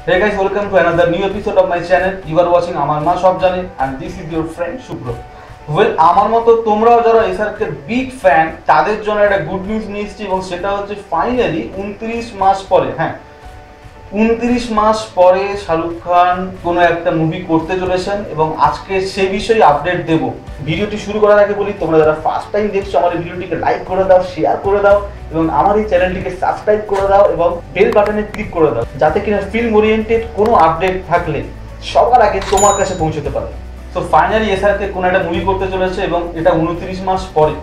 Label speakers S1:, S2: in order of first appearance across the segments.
S1: Hey guys, welcome to another new episode of my channel. You are watching Amar Ma Shop Jane and this is your friend Shubro. Well, আমার মতো তোমরাও যারা SRK big fan তাদের জন্য একটা good news নিয়ে এসেছি এবং সেটা হচ্ছে ফাইনালি 29 মাস পরে 29 মাস পরে শাহরুখ খান কোনো একটা মুভি করতে চলেছেন এবং আজকে সেই বিষয়ে আপডেট দেব। ভিডিওটি শুরু করার আগে বলি, তোমরা যারা ফার্স্ট টাইম দেখছো আমার এই ভিডিওটিকে লাইক করে দাও, শেয়ার করে দাও এবং আমার এই চ্যানেলটিকে সাবস্ক্রাইব করে দাও এবং বেল বাটনে ক্লিক করে দাও যাতে কিনা ফিল্ম ওরিয়েন্টেড কোনো আপডেট থাকলে সবার আগে তোমার কাছে পৌঁছতে পারে। তো ফাইনালি এসআরকে কোনো একটা মুভি করতে চলেছে এবং এটা 29 মাস পরে।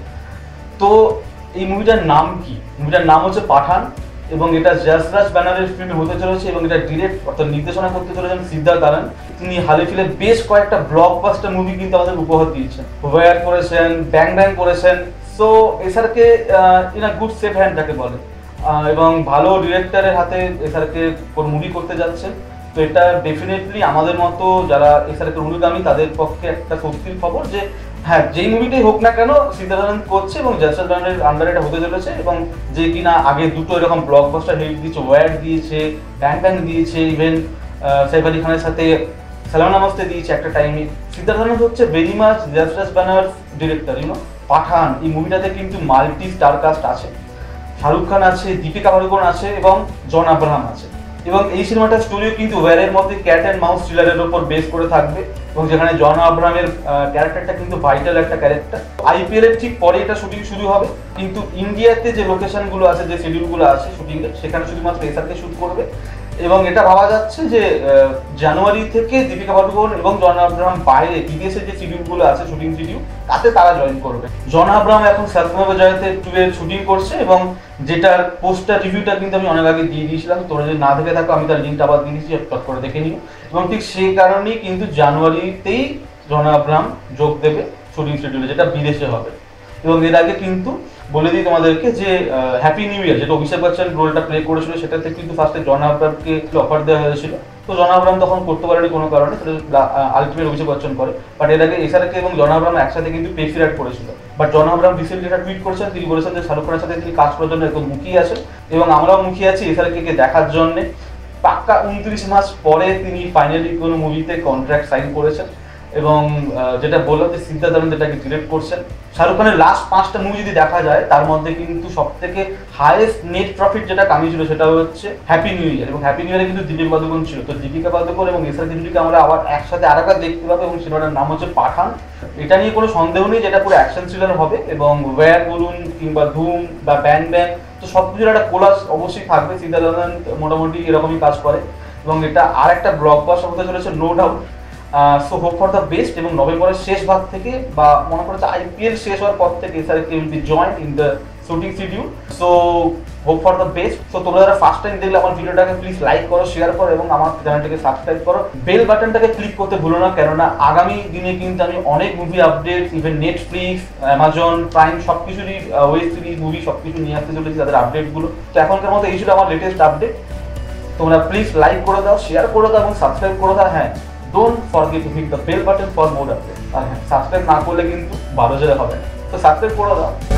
S1: তো এই মুভিটার নাম কি? মুভিটার নাম হচ্ছে পাঠান এবং এটা যশরাজ ব্যানারের ফিল্ম হতে চলেছে এবং এটা ডিরেক্ট অর্থাৎ নির্দেশনা করতে চলেছেন সিদ্ধার্থ আনন্দ। তিনি হালে ফিলে বেশ কয়েকটা ব্লকবাস্টার মুভি কিন্তু আমাদের উপহার দিয়েছেন। ওয়ার করেছেন, ব্যাং ব্যাং করেছেন। So SRK in a good safe hand যাকে বলে এবং ভালো ডিরেক্টরের হাতে এসআরকে কোন মুভি করতে যাচ্ছেন। তো এটা ডেফিনেটলি আমাদের মতো যারা এসআরকে অনুগামী তাদের পক্ষে একটা স্বস্তির খবর যে হ্যাঁ, যেই মুভিটাই হোক না কেন সিদ্ধার্থ আনন্দ করছে এবং যশরাজ ব্যানারের আন্ডারে এটা হতে চলেছে এবং যে কিনা আগে দুটো এরকম ব্লকবাস্টার হিট দিয়েছে, ওয়ার দিয়েছে, ব্যাং ব্যাং দিয়েছে, ইভেন সাইফ আলি খানের সাথে সালাম নামাজতে দিয়েছে একটা টাইমে। সিদ্ধার্থ আনন্দ হচ্ছে very much Yashraj banner director. Pathaan এই মুভিটাতে কিন্তু মাল্টি স্টার কাস্ট আছে, শাহরুখ খান আছে, দীপিকা পাড়ুকোন আছে এবং জন আব্রাহাম আছে এবং এই সিনেমাটার স্টোরিও কিন্তু ওয়ারের মধ্যে ক্যাট অ্যান্ড মাউস থ্রিলারের উপর বেস করে থাকবে এবং যেখানে জন আব্রাহামের ক্যারেক্টারটা কিন্তু ভাইটাল একটা ক্যারেক্টার। আইপিএল এর ঠিক পরে এটা শুটিং শুরু হবে, কিন্তু ইন্ডিয়াতে যে লোকেশনগুলো আছে, যে শিডিউলগুলো আছে শুটিংয়ের, সেখানে শুধুমাত্র এসআরকে শুট করবে এবং এটা ভাবা যাচ্ছে যে জানুয়ারি থেকে দীপিকা পাড়ুকোন এবং জন আব্রাহাম বাইরে বিদেশে যে শিডিউলগুলো আছে শুটিং শিডিউল তাতে তারা জয়েন করবে। জন আব্রাহাম এখন সাতমা জয়তে 2 এর শুটিং করছে এবং যেটার পোস্টার রিভিউটা কিন্তু আমি অনেক আগে দিয়ে দিয়েছিলাম। তোমরা যদি না দেখে থাকো আমি তার লিঙ্কটা আবার দিয়ে দিচ্ছি, চট করে দেখে নিও। এবং ঠিক সেই কারণেই কিন্তু জানুয়ারিতেই জন আব্রাহাম যোগ দেবে শুটিং শিডিউলে, যেটা বিদেশে হবে। এবং এর আগে কিন্তু বলে দিই তোমাদেরকে যে হ্যাপি নিউ ইয়ার যেটা অভিষেক বচ্চন রোলটা প্লে করেছিল সেটাতে কিন্তু ফার্স্টে জন আব্রাহামকে অফার দেওয়া হয়েছিল। তো জন আব্রাহাম তখন করতে পারেনি কোনো কারণে, সেটা আলটিমেট অভিষেক বচ্চন করে। বাট এর আগে এসআরকে এবং জন আব্রাহাম একসাথে কিন্তু পে ফিরাট করেছিল। বাট জন আব্রাহাম রিসেন্টলি একটা টুইট করেছেন, তিনি বলেছেন যে শাহরুখ খানের সাথে তিনি কাজ করার জন্য একদম মুখিয়ে আছেন এবং আমরাও মুখিয়ে আছি এসআরকে দেখার জন্য। পাক্কা 29 মাস পরে তিনি ফাইনালি কোনো মুভিতে কন্ট্রাক্ট সাইন করেছেন এবং যেটা বললাম যে সিদ্ধার্থ আনন্দ এটাকে ডিরেক্ট করছেন। শাহরুখ খানের লাস্ট 5টা মুভি যদি দেখা যায় তার মধ্যে কিন্তু সব থেকে হাইয়েস্ট নেট প্রফিট যেটা কামিয়েছিল সেটা হচ্ছে হ্যাপি নিউ ইয়ার এবং হ্যাপি নিউ ইয়ারে কিন্তু দীপিকা পাড়ুকোন ছিল। তো দীপিকা পাড়ুকোন এবং এসআরকে দুটিকে আমরা আবার একসাথে আরেকবার দেখতে পাবো এবং সিনেমাটার নাম হচ্ছে পাঠান। এটা নিয়ে কোনো সন্দেহ নেই যেটা পুরো অ্যাকশন থ্রিলার হবে এবং ওয়্যার বলুন কিংবা ধুম বা ব্যাং ব্যাং, তো সব কিছুর একটা কোলাস অবশ্যই থাকবে। সিদ্ধার্থ আনন্দ মোটামুটি এরকমই কাজ করে এবং এটা আর একটা ব্লকবাস্টার হতে চলেছে no doubt. So hope for the best এবং নভেম্বরের শেষ ভাগ থেকে বা মনে করছে আইপিএল শেষ হওয়ার পর থেকে SRK will be joint in the shooting schedule. So hope for the best. So তোমরা যারা ফার্স্ট টাইম দেখলে আমার ভিডিওটাকে প্লিজ লাইক করো, শেয়ার করো এবং আমার চ্যানেলটাকে সাবস্ক্রাইব করো। বেল বাটনটাকে ক্লিক করতে ভুলো না, কেননা আগামী দিনে কিন্তু আমি অনেক movie update, even Netflix, Amazon Prime সব কিছুরই ওয়েব সিরিজ মুভি সব কিছু নিয়ে আসতে চলেছি তাদের আপডেটগুলো। তো এখনকার মতো এই ছিল আমার লেটেস্ট আপডেট। তোমরা প্লিজ লাইক করে দাও, শেয়ার করে দাও এবং সাবস্ক্রাইব করে দাও। হ্যাঁ, don't forget to hit the bell button for more updates. আর হ্যাঁ, সাবস্ক্রাইব না করলে কিন্তু 12 হবে না। তো সাবস্ক্রাইব করে দাও।